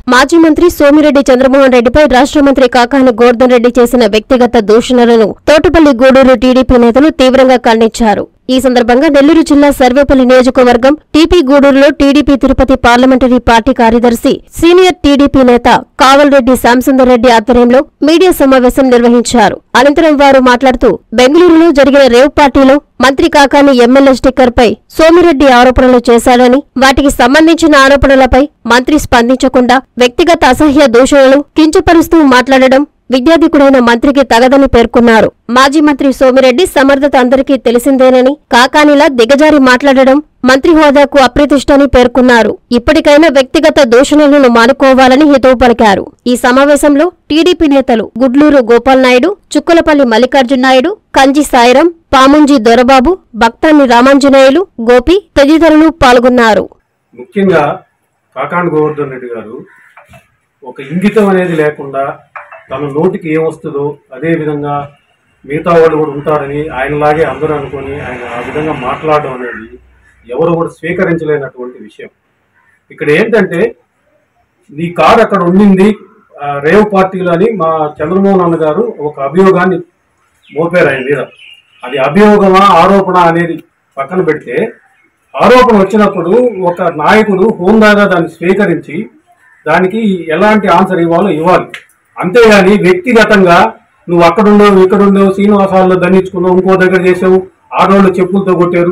మాజీ మంత్రి సోమిరెడ్డి చంద్రమోహన్ రెడ్డిపై రాష్ట్ర మంత్రి కాకాని గోర్ధన్ రెడ్డి చేసిన వ్యక్తిగత దూషణలను తోటపల్లి గూడూరు టీడీపీ నేతలు తీవ్రంగా ఖండించారు. ఈ సందర్భంగా నెల్లూరు జిల్లా సర్వేపల్లి నియోజకవర్గం టీపీ గూడూరులో టీడీపీ తిరుపతి పార్లమెంటరీ పార్టీ కార్యదర్శి సీనియర్ టీడీపీ నేత కావల్రెడ్డి శ్యాంసుందర్ రెడ్డి ఆధ్వర్యంలో మీడియా సమావేశం నిర్వహించారు. అనంతరం వారు మాట్లాడుతూ బెంగళూరులో జరిగిన రేవ్ పార్టీలో మంత్రి కాకాని ఎమ్మెల్యే స్టిక్కర్ పై సోమిరెడ్డి ఆరోపణలు చేశాడని, వాటికి సంబంధించిన ఆరోపణలపై మంత్రి స్పందించకుండా వ్యక్తిగత అసహ్య దూషణలు కించపరుస్తూ మాట్లాడడం విద్యాధికుడైన మంత్రికి తగదని పేర్కొన్నారు. మాజీ మంత్రి సోమిరెడ్డి సమర్థత అందరికీ తెలిసిందేనని, కాకానిలా దిగజారి మాట్లాడడం మంత్రి హోదాకు అప్రతిష్టని పేర్కొన్నారు. ఇప్పటికైనా వ్యక్తిగత దూషణలను మానుకోవాలని హితవు పలికారు. ఈ సమావేశంలో టీడీపీ నేతలు గుడ్లూరు గోపాల్ నాయుడు, చుక్కలపల్లి మల్లికార్జున నాయుడు, కంజి సాయిరం, పాముంజి దొరబాబు, భక్తాన్ని రామాంజనేయులు, గోపి తదితరులు పాల్గొన్నారు. ముఖ్యంగా కాకాని గోవర్ధన్ రెడ్డి గారు ఒక ఇంగితం అనేది లేకుండా తన నోటికి ఏమొస్తుందో అదే విధంగా మిగతా వాళ్ళు కూడా ఉంటారని ఆయనలాగే అందరూ అనుకొని ఆయన ఆ విధంగా మాట్లాడడం అనేది ఎవరు కూడా స్వీకరించలేనటువంటి విషయం. ఇక్కడ ఏంటంటే నీ కారు అక్కడ ఉండింది రేవ్ పార్టీలు అని మా చంద్రమోహన్ అన్న గారు ఒక అభియోగాన్ని మోపారు ఆయన మీద. అది అభియోగమా ఆరోపణ అనేది పక్కన పెడితే, ఆరోపణ వచ్చినప్పుడు ఒక నాయకుడు హోందాగా దాన్ని స్వీకరించి దానికి ఎలాంటి ఆన్సర్ ఇవ్వాలో ఇవ్వాలి. అంతేగాని వ్యక్తిగతంగా నువ్వు అక్కడుండవు ఇక్కడుండవు శ్రీనివాసాల్లో దండించుకున్నావు, ఇంకో దగ్గర చేసావు, ఆడవాళ్ళు చెప్పులతో కొట్టారో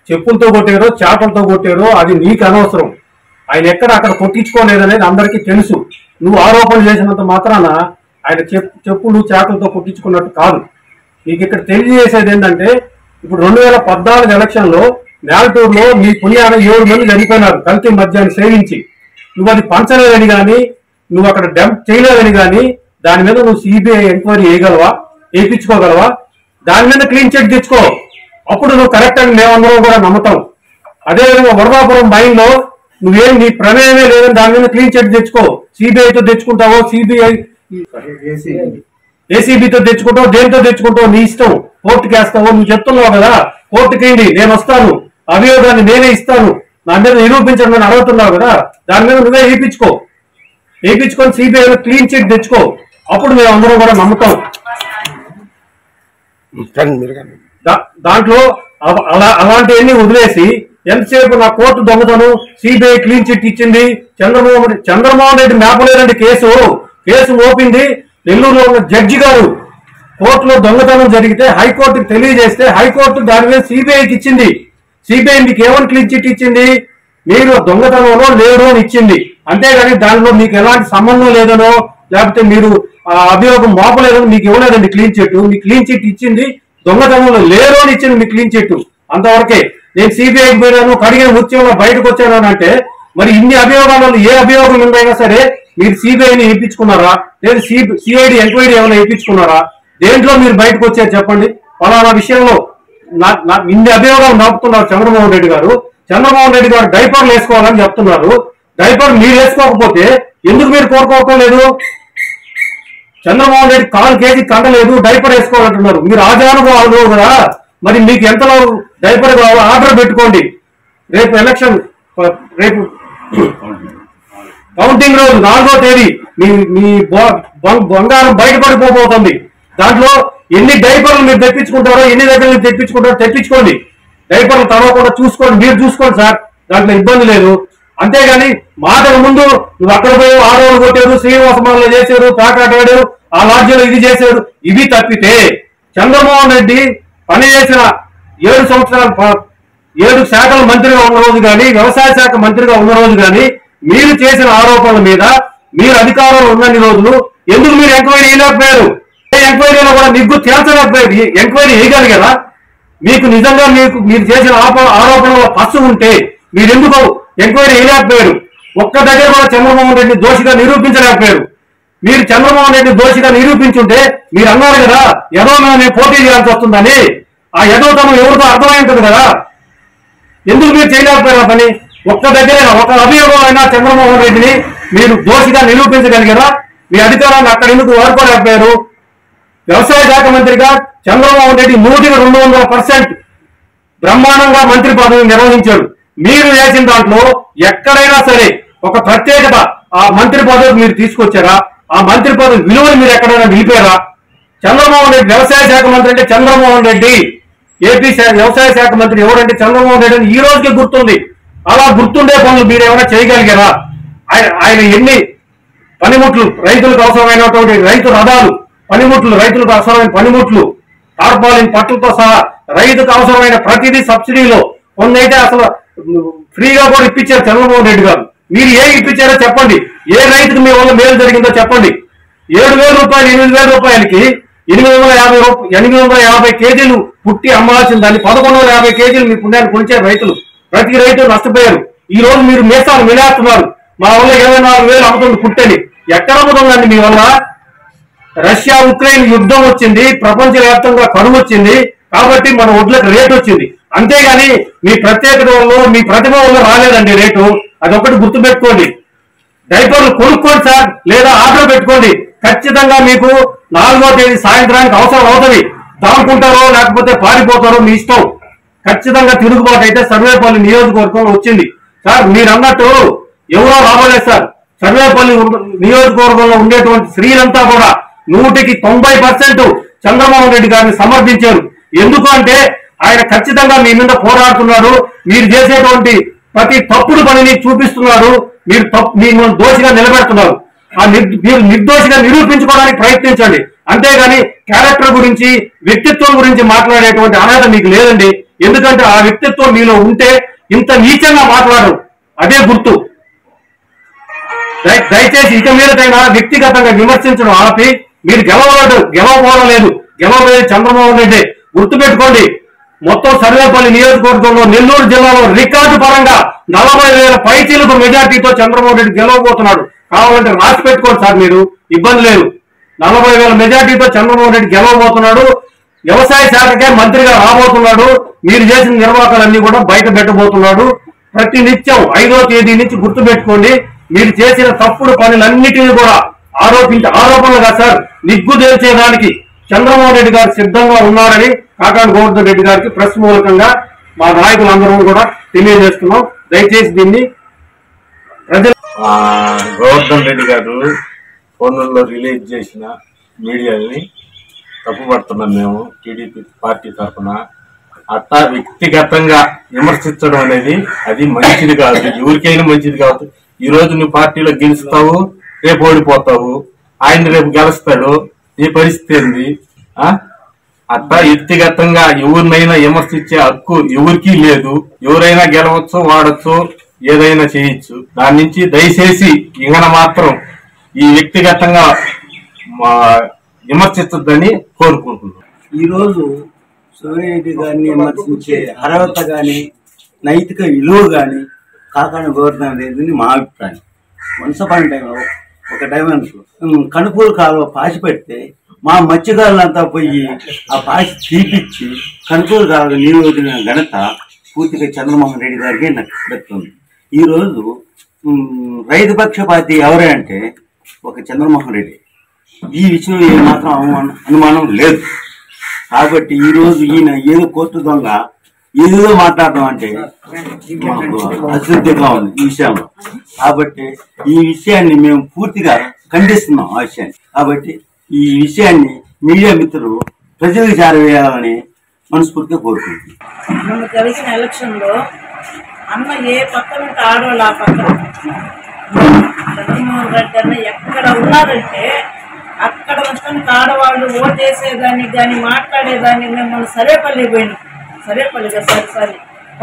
చేపలతో కొట్టారో అది నీకు అనవసరం. ఆయన ఎక్కడ అక్కడ కొట్టించుకోలేదనేది అందరికీ తెలుసు. నువ్వు ఆరోపణలు చేసినంత మాత్రాన ఆయన చెప్పులు చేపలతో కొట్టించుకున్నట్టు కాదు. నీకు ఇక్కడ తెలియజేసేది ఏంటంటే, ఇప్పుడు 2014 ఎలక్షన్లో నేలటూరులో నీ పుణ్యాన 7 మంది చనిపోయినారు కల్తీ మద్యాన్ని సేవించి. నువ్వు అది పంచలేదని కానీ, నువ్వు అక్కడ డంప్ చేయలేదని కానీ దాని మీద నువ్వు సిబిఐ ఎంక్వైరీ వేయించుకోగలవా? దాని మీద క్లీన్ చిట్ తెచ్చుకో, అప్పుడు నువ్వు కరెక్ట్ అని మేమందరం కూడా నమ్ముతాం. అదేవిధంగా వరదాపురం మైన్లో నువ్వేం నీ ప్రమేయమే లేదని దాని మీద క్లీన్ చిట్ తెచ్చుకో. సిబిఐతో తెచ్చుకుంటావో ఏసీబీతో తెచ్చుకుంటావు, దేనితో తెచ్చుకుంటావు నీ ఇష్టం. కోర్టుకి వేస్తావో నువ్వు చెప్తున్నావు కదా, కోర్టుకేయండి, నేను వస్తాను, అభియోగాన్ని నేనే ఇస్తాను, నా మీద నిరూపించడం అని అడుగుతున్నావు కదా, దాని మీద నువ్వే వేయించుకొని సిబిఐలో క్లీన్ చిట్ తెచ్చుకో, అప్పుడు మేము అందరం కూడా నమ్ముతాం. దాంట్లో అలాంటివన్నీ వదిలేసి ఎంతసేపు నా కోర్టు దొంగతను సిబిఐ క్లీన్ చిట్ ఇచ్చింది, చంద్రమోహన్ రెడ్డి మేపలేదండి కేసు మోపింది నెల్లూరులో ఉన్న జడ్జి గారు. కోర్టులో దొంగతనం జరిగితే హైకోర్టుకు తెలియజేస్తే హైకోర్టు దాని మీద సిబిఐకి ఇచ్చింది. సిబిఐ మీకు ఏమని క్లీన్ చిట్ ఇచ్చింది? మీరు దొంగతనంలో లేరు అని ఇచ్చింది. అంతేగాని దానిలో మీకు ఎలాంటి సంబంధం లేదనో లేకపోతే మీరు అభియోగం మోపలేదని మీకు ఇవ్వలేదండి క్లీన్ చిట్. మీ క్లీన్ చిట్ ఇచ్చింది దొంగతనంలో లేరు అని ఇచ్చింది మీ క్లీన్ చిట్. అంతవరకే. నేను సిబిఐకి పోయినాను, కడిగిన ముత్యంలో బయటకు వచ్చాను అంటే మరి ఇన్ని అభియోగాలలో ఏ అభియోగం ఉందైనా సరే మీరు సిబిఐని వేయించుకున్నారా, లేదు సిఐడి ఎంక్వైరీ ఏమైనా వేయించుకున్నారా? దేంట్లో మీరు బయటకు వచ్చారు చెప్పండి. పలానా విషయంలో ఇన్ని అభియోగాలు నడుపుతున్నారు చంద్రమోహన్ రెడ్డి గారు. చంద్రమోహన్ రెడ్డి గారు డైపర్లు వేసుకోవాలని చెప్తున్నారు. డైపర్ మీరు వేసుకోకపోతే ఎందుకు మీరు కోరుకోవట్లేదు? చంద్రమోహన్ రెడ్డి 1/4 కేజీ కండలేదు, డైపర్ వేసుకోవాలంటున్నారు. మీరు ఆజానుభావాలు కదా, మరి మీకు ఎంతలో డైపర్ కావాలో ఆర్డర్ పెట్టుకోండి. రేపు ఎలక్షన్, రేపు కౌంటింగ్ రోజు 4వ తేదీ మీ బంగారం బయటపడిపోబోతుంది. దాంట్లో ఎన్ని డైపర్లు మీరు తెప్పించుకుంటారో, ఎన్ని దగ్గర మీరు తెప్పించుకోండి. డైపర్లు తడవకుండా చూసుకోండి, మీరు చూసుకోండి సార్, దాంట్లో ఇబ్బంది లేదు. అంతేగాని మాటకు ముందు నువ్వు అక్కడ పోయి ఆడవాళ్ళు కొట్టారు, శ్రీనివాసమాలలో చేశారు, పేకాటాడారు, ఆ లాడ్జీలో ఇది చేశారు, ఇవి తప్పితే చంద్రమోహన్ రెడ్డి పనిచేసిన 7 సంవత్సరాలు 7 శాఖల మంత్రిగా ఉన్న రోజు కానీ, వ్యవసాయ శాఖ మంత్రిగా ఉన్న రోజు కానీ మీరు చేసిన ఆరోపణల మీద మీరు అధికారంలో ఉన్నన్ని రోజులు ఎందుకు మీరు ఎంక్వైరీ వేయలేకపోయారు? ఎంక్వైరీలో కూడా నిగ్గు తేల్చలేకపోయారు. ఎంక్వైరీ వేయగలిగారా? మీకు నిజంగా మీరు చేసిన ఆరోపణలో పస్సు ఉంటే మీరు ఎందుకు ఎంక్వైరీ వేయలేకపోయారు? ఒక్క దగ్గర కూడా చంద్రమోహన్ రెడ్డి దోషిగా నిరూపించలేకపోయారు. మీరు చంద్రమోహన్ రెడ్డి దోషిగా నిరూపించుంటే మీరు అన్నారు కదా ఏదో మేము పోటీ చేయాల్సి వస్తుందని. ఆ ఎదోతనం ఎవరితో అర్థమై ఉంటుంది కదా, ఎందుకు మీరు చేయలేకపోయారు పని? ఒక్క దగ్గర ఒక అభియోగం అయినా చంద్రమోహన్ రెడ్డిని మీరు దోషిగా నిరూపించగలిగారా? మీ అధికారాన్ని అక్కడ ఎందుకు వాడుకోలేకపోయారు? వ్యవసాయ శాఖ మంత్రిగా చంద్రమోహన్ రెడ్డి 100% బ్రహ్మాండంగా మంత్రి పదవిని నిర్వహించాడు. మీరు వేసిన దాంట్లో ఎక్కడైనా సరే ఒక ప్రత్యేకత ఆ మంత్రి పదవికి మీరు తీసుకొచ్చారా? ఆ మంత్రి పదవి విలువను మీరు ఎక్కడైనా నిలిపారా? చంద్రమోహన్ రెడ్డి వ్యవసాయ శాఖ మంత్రి అంటే చంద్రమోహన్ రెడ్డి, ఏపీ వ్యవసాయ శాఖ మంత్రి ఎవరంటే చంద్రమోహన్ రెడ్డి అని ఈ రోజుకి గుర్తుంది. అలా గుర్తుండే పనులు మీరు ఏమైనా చేయగలిగారా? ఆయన ఎన్ని పనిముట్లు, రైతులకు అవసరమైనటువంటి రైతు రథాలు, పనిముట్లు, రైతులకు అవసరమైన పనిముట్లు, టార్పాలిన్ పట్టులతో సహా రైతుకు అవసరమైన ప్రతిదీ సబ్సిడీలో, కొన్నైతే అసలు ఫ్రీగా కూడా ఇప్పించారు చంద్రమోహన్ రెడ్డి గారు. మీరు ఏం ఇప్పించారో చెప్పండి. ఏ రైతుకు మీ వల్ల మేలు జరిగిందో చెప్పండి. 7,000 రూపాయలు 8,000 రూపాయలకి 850 కేజీలు పుట్టి అమ్మాల్సిన దాన్ని 1,150 కేజీలు మీ పుణ్యాన్ని కొలిచారు రైతులు. ప్రతి రైతు నష్టపోయారు. ఈ రోజు మీరు మేసాలు మిలేస్తున్నారు. మా వల్ల 24,000 అమ్ముతుంది పుట్టని. ఎక్కడ అమ్ముతుందండి మీ వల్ల? రష్యా ఉక్రెయిన్ యుద్ధం వచ్చింది, ప్రపంచవ్యాప్తంగా కరువు వచ్చింది, కాబట్టి మన వడ్లకు రేటు వచ్చింది. అంతేగాని మీ ప్రత్యేకత వల్ల, మీ ప్రతిభ వల్ల రాలేదండి రేటు. అదొకటి గుర్తుపెట్టుకోండి. డైపర్లు కొనుక్కోండి సార్, లేదా ఆర్డర్ పెట్టుకోండి. ఖచ్చితంగా మీకు 4వ తేదీ సాయంత్రానికి అవసరం అవుతుంది. దాముకుంటారో లేకపోతే పారిపోతారో మీ ఇష్టం. ఖచ్చితంగా తిరుగుబాటు అయితే సర్వేపల్లి నియోజకవర్గంలో వచ్చింది. సార్ మీరు అన్నట్టు ఎవరో రాబోలేదు సార్. సర్వేపల్లి నియోజకవర్గంలో ఉండేటువంటి స్త్రీలంతా కూడా 100కి 90% చంద్రమోహన్ రెడ్డి గారిని సమర్థించారు. ఎందుకు అంటే ఆయన ఖచ్చితంగా మీ మీద పోరాడుతున్నాడు. మీరు చేసేటువంటి ప్రతి తప్పుడు పనిని చూపిస్తున్నారు. మీరు దోషిగా నిలబెడుతున్నారు. మీరు నిర్దోషిగా నిరూపించుకోవడానికి ప్రయత్నించండి. అంతేగాని క్యారెక్టర్ గురించి, వ్యక్తిత్వం గురించి మాట్లాడేటువంటి అర్హత మీకు లేదండి. ఎందుకంటే ఆ వ్యక్తిత్వం మీలో ఉంటే ఇంత నీచంగా మాట్లాడరు. అదే గుర్తు. దయచేసి ఇక మీదటైనా వ్యక్తిగతంగా విమర్శించడం ఆపి, మీరు గెలవబోవడం లేదు. గెలవలేదు చంద్రమోహన్ రెడ్డి. గుర్తుపెట్టుకోండి, మొత్తం సర్వేపల్లి నియోజకవర్గంలో నెల్లూరు జిల్లాలో రికార్డు పరంగా 40,000 పైచీలకు మెజార్టీతో చంద్రమోహన్ రెడ్డి గెలవబోతున్నాడు. కావాలంటే రాసి పెట్టుకోండి సార్, మీరు ఇబ్బంది లేదు. 40,000 మెజార్టీతో చంద్రమోహన్ రెడ్డి గెలవబోతున్నాడు. వ్యవసాయ శాఖకే మంత్రిగా రాబోతున్నాడు. మీరు చేసిన నిర్వాహకాలన్నీ కూడా బయట పెట్టబోతున్నాడు. ప్రతి నిత్యం 5వ తేదీ నుంచి గుర్తుపెట్టుకోండి, మీరు చేసిన తప్పుడు పనులన్నిటినీ కూడా ఆరోపణలుగా సార్ నిగ్గు తేల్చేదానికి చంద్రమోహన్ రెడ్డి గారు సిద్ధంగా ఉన్నారని కాకాని గోవర్ధన్ రెడ్డి గారికి ప్రెస్ మూలకంగా మా నాయకులందరూ కూడా తెలియజేస్తున్నాం. దయచేసి దీన్ని ప్రజలు గోవర్ధన్ రెడ్డి గారు ఫోన్లలో రిలీజ్ చేసిన మీడియాని తప్పుపడుతున్నాం మేము టీడీపీ పార్టీ తరఫున. అట్టా వ్యక్తిగతంగా విమర్శించడం అనేది అది మంచిది కాదు, ఎవరికైనా మంచిది కాదు. ఈ రోజు నువ్వు పార్టీలో గెలుస్తావు, రేపు ఓడిపోతావు. ఆయన రేపు గెలుస్తాడు, నీ పరిస్థితి ఏంది? అట్లా వ్యక్తిగతంగా ఎవరినైనా విమర్శించే హక్కు ఎవరికీ లేదు. ఎవరైనా గెలవచ్చు, వాడచ్చు, ఏదైనా చేయొచ్చు. దాని నుంచి దయచేసి ఇంగన మాత్రం ఈ వ్యక్తిగతంగా విమర్శించొద్దని కోరుకుంటున్నాం. ఈరోజు సోమిరెడ్డి గారిని విమర్శించే అర్హత గాని, నైతిక విలువ గాని కాకాని గోవర్ధన్ రెడ్డిని మా అభిప్రాయం. వన్స్ అపాన్ టైంలో ఒక డైమెన్షన్ కనుపూలు కాలువ పాసి పెడితే మా మత్స్యకారులంతా పోయి ఆ పాసి తీపిచ్చి కనుపూలు కాలువ నీరు వదిలిన ఘనత పూర్తిగా చంద్రమోహన్ రెడ్డి గారికి దక్కుతుంది. ఈరోజు రైతు పక్షపాతి ఎవరే అంటే ఒక చంద్రమోహన్ రెడ్డి. ఈ విషయం ఏమాత్రం అనుమానం లేదు. కాబట్టి ఈరోజు ఈయన ఏదో కోర్టు దొంగ ఏదో మాట్లాడడం అంటే మాకు అశ్రద్ధగా ఉంది ఈ విషయంలో. కాబట్టి ఈ విషయాన్ని మేము పూర్తిగా ఖండిస్తున్నాం ఆ విషయాన్ని. కాబట్టి ఈ విషయాన్ని మీడియా మిత్రులు ప్రజలకు చేరవేయాలని మనస్ఫూర్తిగా కోరుకుంటున్నాం. మొన్న జరిగిన ఎలక్షన్ లో అన్న ఏ పక్కన ఆడవాళ్ళు ఆ పక్కన జగన్మోహన్ రెడ్డి అన్న ఎక్కడ ఉన్నారంటే అక్కడ మొత్తానికి ఆడవాళ్ళు ఓటేసేదానికి కానీ మాట్లాడేదాన్ని మేము మన సర్వేపల్లి పోయినాం. సర్వేపల్లిగా సారీ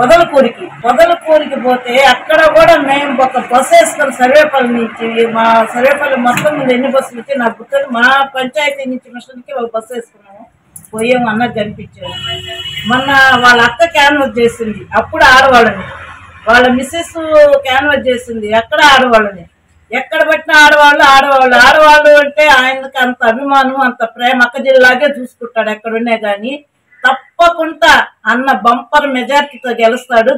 పొదలకూరికి పోతే అక్కడ కూడా మేము ఒక బస్సు వేసుకొని సర్వేపల్లి నుంచి మా సర్వేపల్లి మొత్తం మీద ఎన్ని బస్సులు ఇచ్చి నాకు గుర్తుంది. మా పంచాయతీ నుంచి మిషన్కి ఒక బస్సు వేసుకున్నాము, పోయాము. అన్నకు కనిపించాము. మొన్న వాళ్ళ అక్క క్యాన్వాస్ చేసింది, అప్పుడు ఆడవాళ్ళని. వాళ్ళ మిస్సెస్ క్యాన్వాస్ చేసింది, అక్కడ ఆడవాళ్ళని. ఎక్కడ పెట్టిన ఆడవాళ్ళు అంటే ఆయనకు అంత అభిమానం, అంత ప్రేమ. అక్క జిల్లాగే చూసుకుంటాడు ఎక్కడున్నా కానీ. తప్పకుండా అన్న బంపర్ మెజార్టీతో గెలుస్తాడు.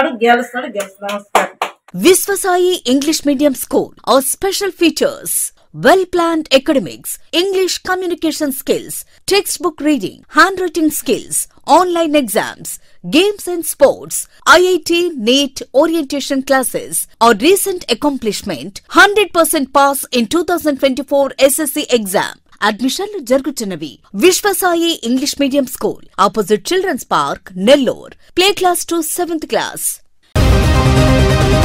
Viswasai English Medium School. Our special features: well-planned academics, English communication skills, textbook reading, handwriting skills, online exams, games and sports, IIT, NEET orientation classes, or recent accomplishment, 100% pass in 2024 SSC exam. అడ్మిషన్లు జరుగుతున్నవి. Vishwasai English medium school opposite children's park, Nellore. Play class to 7th class.